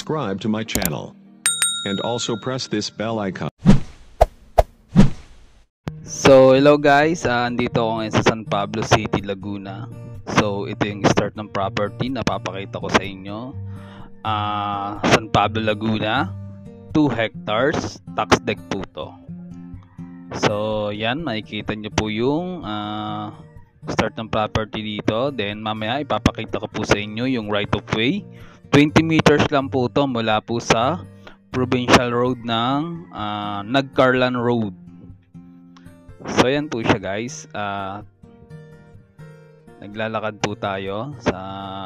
subscribe to my channel. And also press this bell icon. So hello guys, andito ako ngayon sa San Pablo City, Laguna. So ito yung start ng property na papakita ko sa inyo. San Pablo, Laguna, 2 hectares, tax deck po to. So yan, makikita nyo po yung start ng property dito. Then mamaya ipapakita ko po sa inyo yung right of way. 20 meters lang po to mula po sa provincial road ng Nagcarlan Road. So yan po siya guys. Naglalakad po tayo sa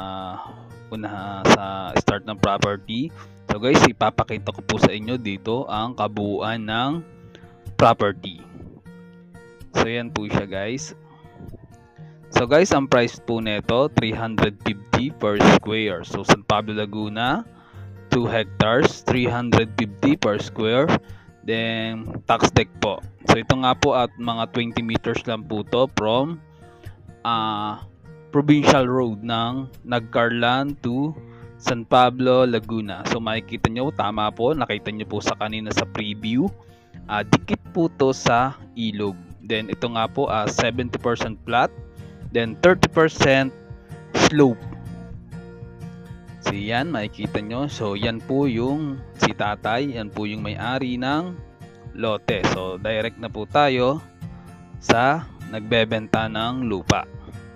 sa start ng property. So guys, ipapakita ko po sa inyo dito ang kabuuan ng property. So yan po siya guys. So guys, ang price po nito 350 per square. So San Pablo, Laguna, 2 hectares, 350 per square. Then tax deck po. So ito nga po at mga 20 meters lang po to from provincial road ng Nagcarlan to San Pablo, Laguna. So makikita nyo, tama po, nakita nyo po sa kanina sa preview, dikit po to sa ilog. Then ito nga po 70% flat, then 30% slope. So yan, makikita nyo. So yan po yung si tatay, yan po yung may-ari ng lote. So direct na po tayo sa nagbebenta ng lupa.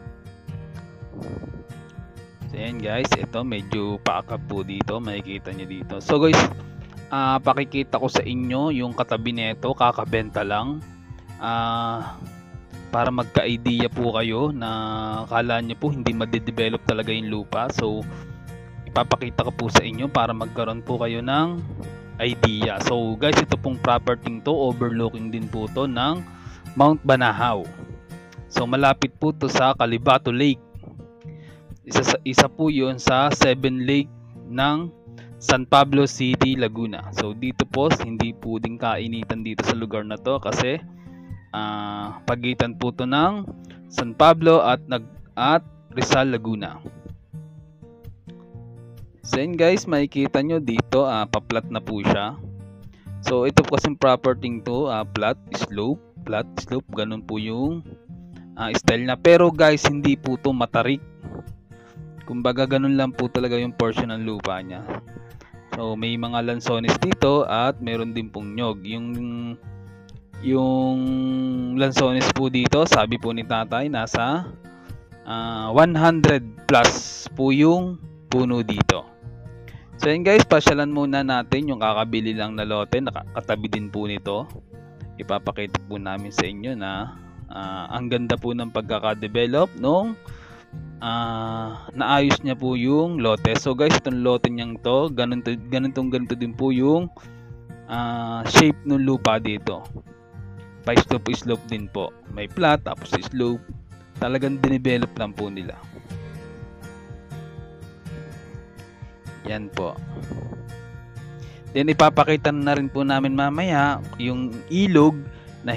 So yan guys, ito medyo paakap po dito, makikita nyo dito. So guys, pakikita ko sa inyo yung katabi nito, kakabenta lang. Para magka-idea po kayo na akala nyo po hindi madidevelop talaga yung lupa. So ipapakita ko po sa inyo para magkaroon po kayo ng idea. So guys, ito pong property to, overlooking din po to ng Mount Banahaw. So malapit po to sa Calibato Lake. Isa po yun sa 7 lake ng San Pablo City, Laguna. So dito po, hindi po din kainitan dito sa lugar na to kasi pagitan po to ng San Pablo at Rizal, Laguna. So yun guys, makikita nyo dito, pa-flat na po siya. So ito po kasing property to, flat slope, ganun po yung style na. Pero guys, hindi po to matarik. Kumbaga ganun lang po talaga yung portion ng lupa niya. So may mga lansones dito at meron din pong nyog. Yung lansones po dito, sabi po ni tatay, nasa 100 plus po yung puno dito. So yun guys, pasyalan muna natin yung kakabili lang na lote, nakatabi din po nito. Ipapakita po namin sa inyo na ang ganda po ng pagkakadevelop nung naayos niya po yung lote. So guys, itong lote niyang to, ganito din po yung shape ng lupa dito. Pa slope din po. May flat tapos slope. Talagang dinevelop lang po nila. Yan po. Then ipapakita na rin po namin mamaya yung ilog na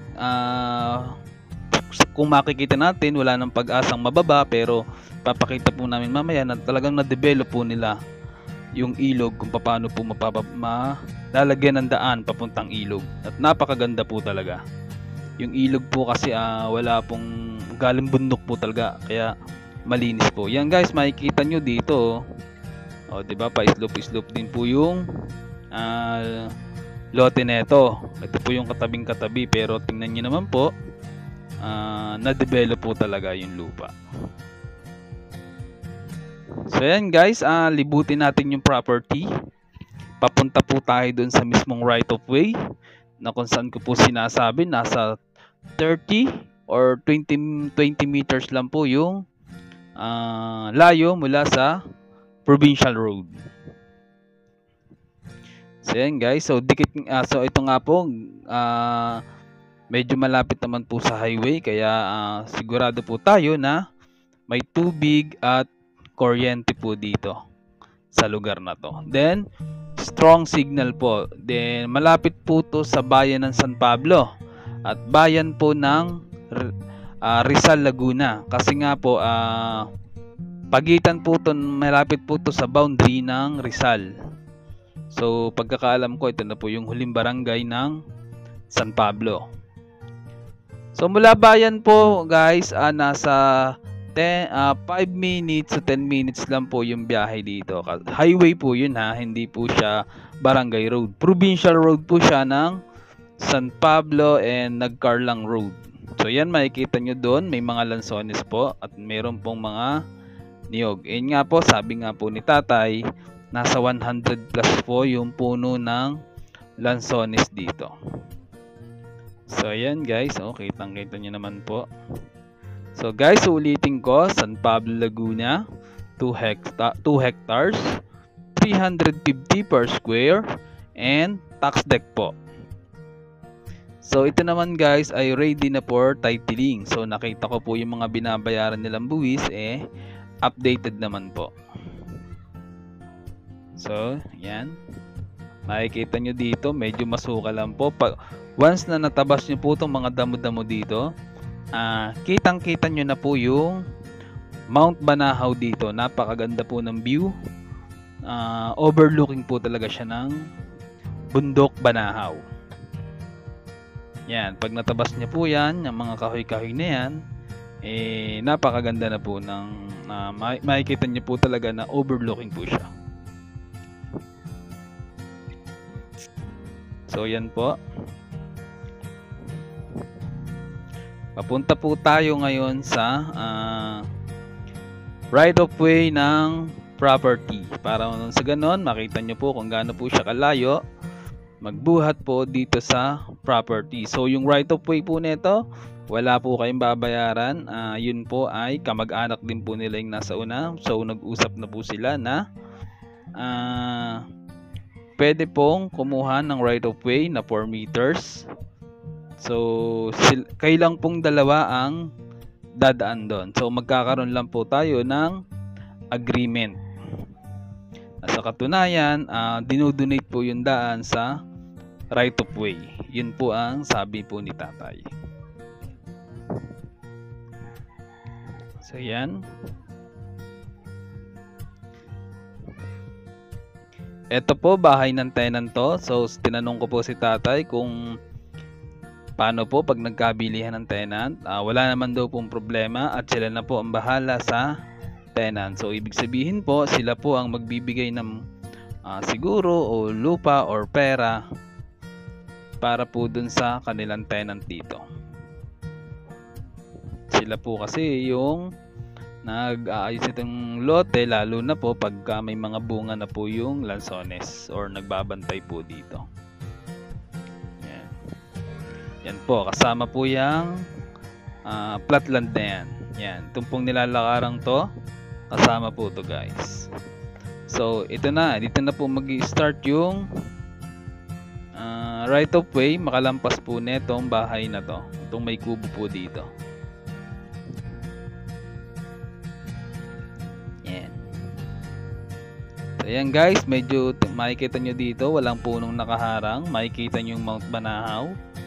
kung makikita natin wala nang pag-asang mababa, pero papakita po namin mamaya na talagang na-develop po nila yung ilog kung paano po lalagyan ng daan papuntang ilog. At napakaganda po talaga. Yung ilog po kasi wala pong galing bundok po talaga, kaya malinis po. Yan guys, makikita nyo dito. O, diba, pa-slope din po yung lote neto. Ito po yung katabing-katabi, pero tingnan nyo naman po, na-develop po talaga yung lupa. So yan guys, libutin natin yung property. Papunta po tayo dun sa mismong right of way na kung saan ko po sinasabi, nasa 30 or 20 meters lang po yung layo mula sa provincial road. So yan guys, so so ito nga po, medyo malapit naman po sa highway, kaya sigurado po tayo na may tubig at kuryente po dito sa lugar na to. Then strong signal po. Then malapit po to sa bayan ng San Pablo at bayan po ng Rizal, Laguna. Kasi nga po pagitan po to, malapit po to sa boundary ng Rizal. So pagkakaalam ko, ito na po yung huling barangay ng San Pablo. So mula bayan po guys, nasa 5 minutes to 10 minutes lang po yung biyahe dito. Highway po yun ha, hindi po siya barangay road. Provincial road po siya ng San Pablo and Nagcarlang Road. So yan, makikita nyo doon, may mga lansones po at meron pong mga niyog. Yun nga po, sabi nga po ni tatay, nasa 100 plus po yung puno ng lansones dito. So ayan guys, kitang-kita nyo naman po. So guys, ulitin ko, San Pablo, Laguna, 2 hectares, 350 per square, and tax deck po. So ito naman guys ay ready na for titling. So nakita ko po yung mga binabayaran nilang buwis, updated naman po. So yan, makikita nyo dito, medyo masukal lang po. Once na natabas nyo po itong mga damo-damo dito, kitang-kita nyo na po yung Mount Banahaw dito. Napakaganda po ng view. Overlooking po talaga siya ng bundok Banahaw. Yan, pag natabas nyo po yan, yung mga kahoy-kahoy na yan, napakaganda na po ng makikita nyo po talaga na overlooking po siya. So yan po. Papunta po tayo ngayon sa right of way ng property. Para sa ganon, makita nyo po kung gaano po siya kalayo magbuhat po dito sa property. So yung right of way po nito, wala po kayong babayaran. Yun po ay kamag-anak din po nila yung nasa una. So nag-usap na po sila na pwede pong kumuha ng right of way na 4 meters. So kailang pong dalawa ang dadaan doon. So magkakaroon lang po tayo ng agreement. Sa katunayan, dinodonate po yung daan sa right of way. Yun po ang sabi po ni tatay. So yan. Ito po, bahay ng tenant to. So tinanong ko po si tatay kung paano po pag nagkabilihan ng tenant. Wala naman daw pong problema at sila na po ang bahala sa tenant. So ibig sabihin po, sila po ang magbibigay ng siguro o lupa or pera para po dun sa kanilang tenant dito. Sila po kasi yung nag-aayos itong lote, lalo na po pagka may mga bunga na po yung lansones or nagbabantay po dito. Yan, yan po, kasama po yung flatland na yan. Yan, itong pong nilalakarang to, kasama po to guys. So ito na, dito na po mag-start yung right of way makalampas po netong bahay na to, itong may kubo po dito. Yan. So yan guys, medyo makikita nyo dito, walang punong nakaharang. Makikita nyo yung Mount Banahaw.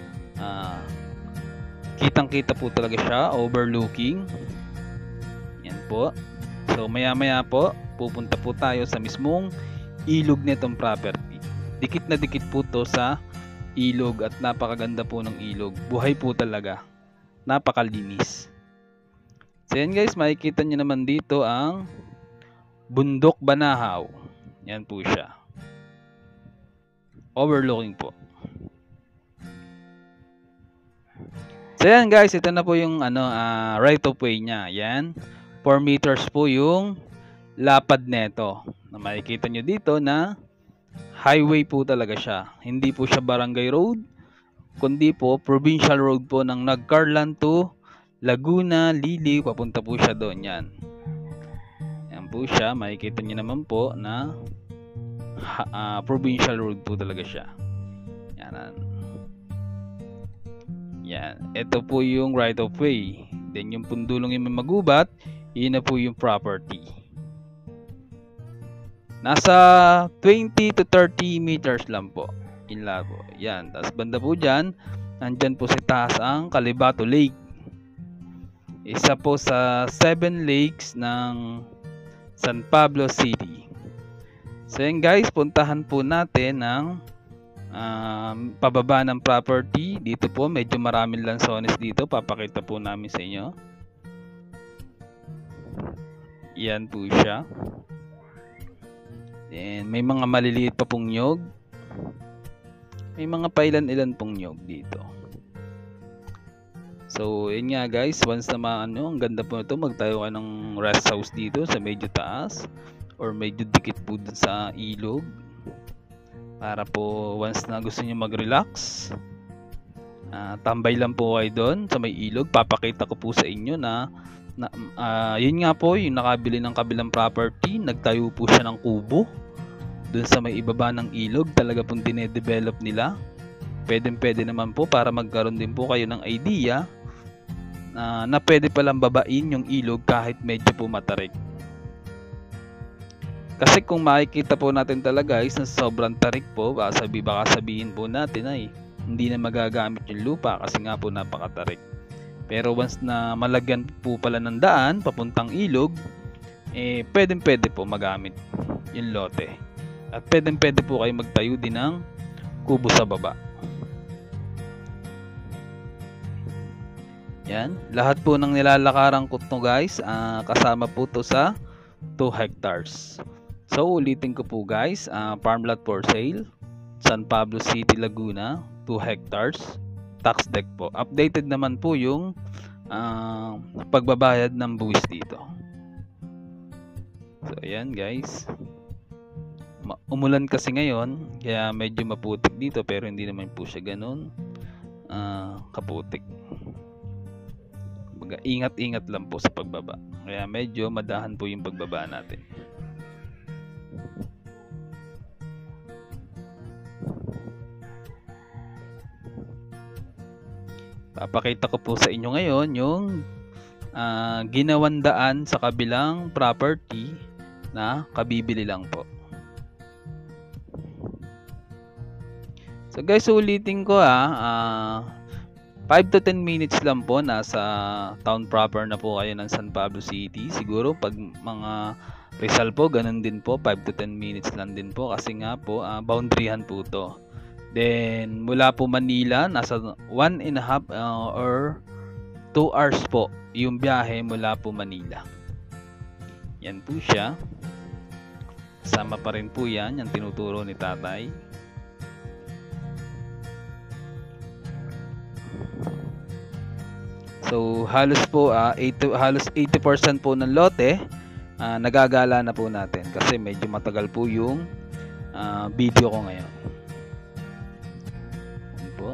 Kitang kita po talaga siya, overlooking. Yan po. So maya maya po, pupunta po tayo sa mismong ilog nitong property. Dikit na dikit po to sa ilog at napakaganda po ng ilog. Buhay po talaga. Napakalinis. So yan guys, makikita nyo naman dito ang Bundok Banahaw. Yan po siya. Overlooking po. So yan guys, ito na po yung right of way niya. Yan. 4 meters po yung lapad neto. Na makikita nyo dito na highway po talaga siya. Hindi po siya barangay road, kundi po provincial road po ng Nagcarlang to Laguna, Lili, papunta po siya doon. Yan. Yan po siya. Makikita nyo naman po na provincial road po talaga siya. Yan. Yan. Ito po yung right of way. Then yung pundulong yung magubat, yun na po yung property. Nasa 20 to 30 meters lang po. Inla po. Yan. Tapos banda po dyan, nandyan po sa taas ang Calibato Lake. Isa po sa 7 lakes ng San Pablo City. So yan guys, puntahan po natin ang pababa ng property. Dito po medyo maraming lansones dito, papakita po namin sa inyo. Yan po siya. Then may mga maliliit pa pong nyog. May mga pailan-ilan pong nyog dito. So yun nga guys, once na ang ganda po ito, magtayo ka ng rest house dito sa medyo taas or medyo dikit po dun sa ilog. Para po once na gusto niyo mag-relax, tambay lang po kayo doon sa may ilog. Papakita ko po sa inyo na yun nga po yung nakabili ng kabilang property, nagtayo po siya ng kubo doon sa may ibaba ng ilog. Talaga pong dinedevelop nila. Pwede naman po para magkaroon din po kayo ng idea na pwede palang babain yung ilog kahit medyo po matarik. Kasi kung makikita po natin talaga guys na sobrang tarik po, baka sabihin po natin ay hindi na magagamit yung lupa kasi nga po napakatarik. Pero once na malagyan po pala ng daan papuntang ilog, pwede po magamit yung lote. At pwede po kayo magtayo din ng kubo sa baba. Yan, lahat po ng nilalakaran ko to guys, kasama po to sa 2 hectares. So ulitin ko po guys, farm lot for sale, San Pablo City, Laguna, 2 hectares, tax deck po. Updated naman po yung pagbabayad ng buwis dito. So ayan guys, umulan kasi ngayon kaya medyo maputik dito, pero hindi naman po siya ganun kaputik. Ingat-ingat lang po sa pagbaba, kaya medyo madahan po yung pagbaba natin. Papakita ko po sa inyo ngayon yung ginawang daan sa kabilang property na kabibili lang po. So guys, ulitin ko 5 to 10 minutes lang po, nasa town proper na po kayo ng San Pablo City. Siguro pag mga Rizal po, ganun din po, 5 to 10 minutes lang din po kasi nga po boundaryhan po to. Then mula po Manila, nasa 1.5 or 2 hours po yung biyahe mula po Manila. Yan po siya. Kasama pa rin po yan, yung tinuturo ni tatay. So halos po halos 80% po ng lote nagagala na po natin kasi medyo matagal po yung video ko ngayon. Yan po.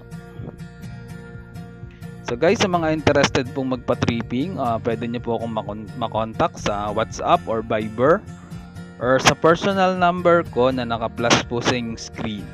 So guys, sa mga interested pong magpa-tripping, pwede nyo po akong makontak sa WhatsApp or Viber or sa personal number ko na naka-plus po sa inyong screen.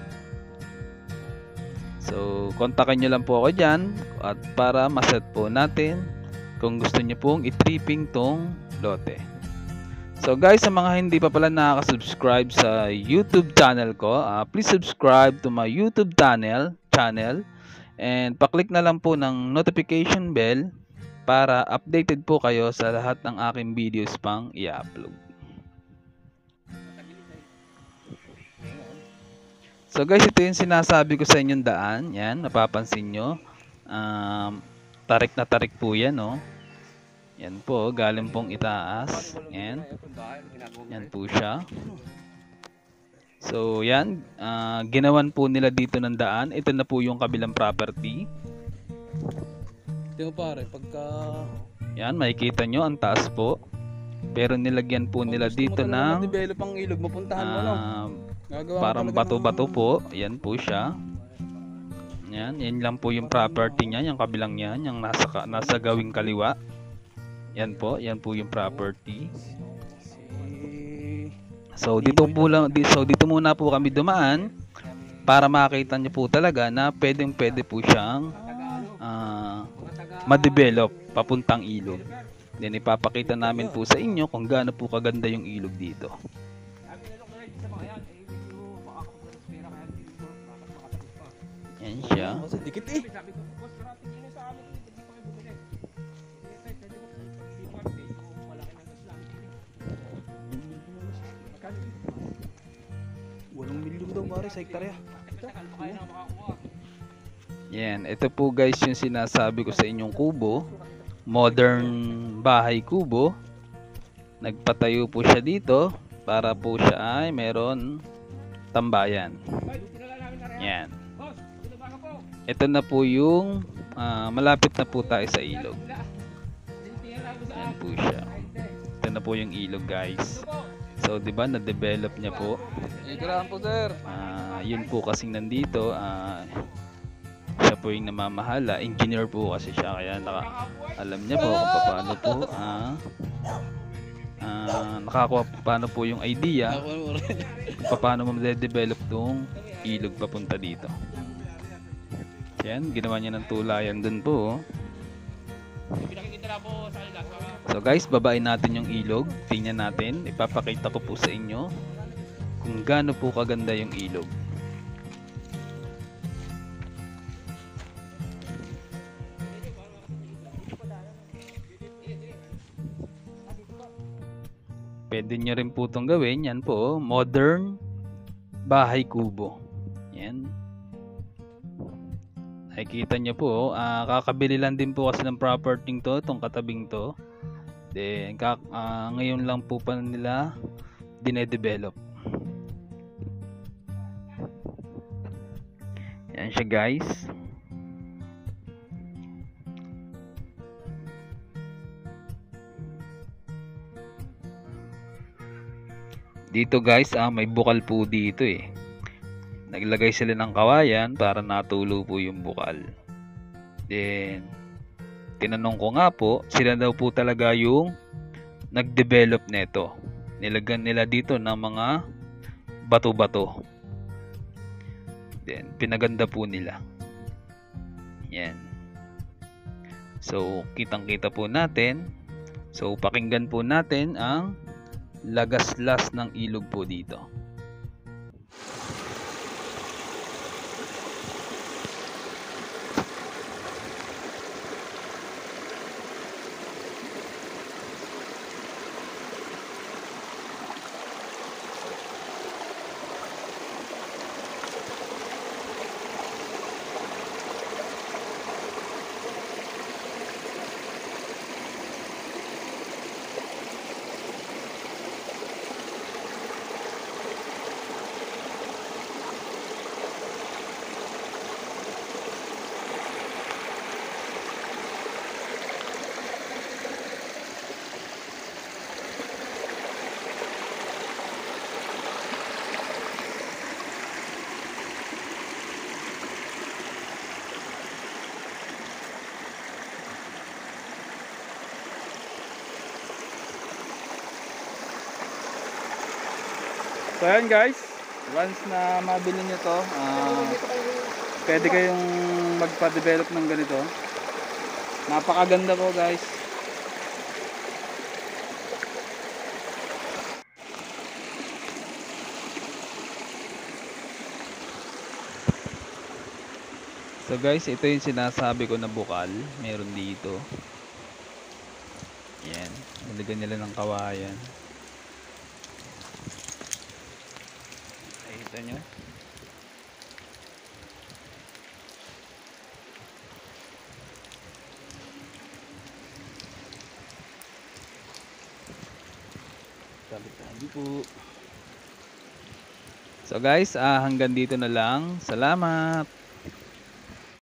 So, kontakin nyo lang po ako dyan at para maset po natin kung gusto nyo pong i-tripping tong lote. So guys, sa mga hindi pa pala nakaka-subscribe sa YouTube channel ko, please subscribe to my YouTube channel and pa-click na lang po ng notification bell para updated po kayo sa lahat ng aking videos pang i-upload. So guys, ito yung sinasabi ko sa inyong daan. Yan, napapansin nyo. Tarik na tarik po yan, no? Yan po, galing pong itaas. Yan. Yan po siya. So yan, ginawan po nila dito ng daan. Ito na po yung kabilang property. Tingnan pare, pagka yan, makikita nyo, ang taas po. Pero nilagyan po nila dito ng develop ang ilog, mapuntahan mo no. Parang bato-bato po. Yan po siya. Yan lang po yung property niya, yung kabilang yan, yung nasa gawing kaliwa. Yan po yung property. So dito muna po kami dumaan para makita niyo po talaga na pwede po siyang ma-develop papuntang ilog. Then ipapakita namin po sa inyo kung gaano po kaganda yung ilog dito. Yan siya. Kasi dikit eh. daw pare sa hektarya. Yan, ito po guys yung sinasabi ko sa inyong kubo. Modern bahay kubo. Nagpatayo po siya dito para po siya ay meron tambayan. Yan. Ito na po yung malapit na po tayo sa ilog. Yan po siya. Ito na po yung ilog guys. So, di ba na-develop niya po. Igrahan po sir. Yun po kasing nandito. Siya po yung namamahala. Engineer po kasi siya. Kaya alam niya po kung paano po. Nakakuha paano po yung idea. Paano ma-develop tong ilog papunta dito. Yan. Ginawa niya ng tulayan dun po. So guys, babain natin yung ilog. Tingnan natin. Ipapakita ko po sa inyo kung gaano po kaganda yung ilog. Pwede nyo rin po itong gawin. Yan po, modern bahay kubo. Yan. Nakikita nyo po, kakabili lang din po kasi ng property to, itong katabing to. Then, ngayon lang po pa nila dinedevelop. Yan siya guys. Dito guys, may bukal po dito eh. Naglagay sila ng kawayan para natulo po yung bukal. Then, tinanong ko nga po, sila daw po talaga yung nag-develop nito. Nilagyan nila dito ng mga bato-bato. Then, pinaganda po nila. Yan. So, kitang-kita po natin. So, pakinggan po natin ang lagaslas ng ilog po dito. So ayan guys, once na mabili nyo to, pwede kayong magpa-develop ng ganito. Napakaganda po guys. So guys, ito yung sinasabi ko na bukal, meron dito. Yan, nilagyan nila ng kawayan. Nakita nyo? Tabi-tabi po. So guys, hanggang dito na lang. Salamat!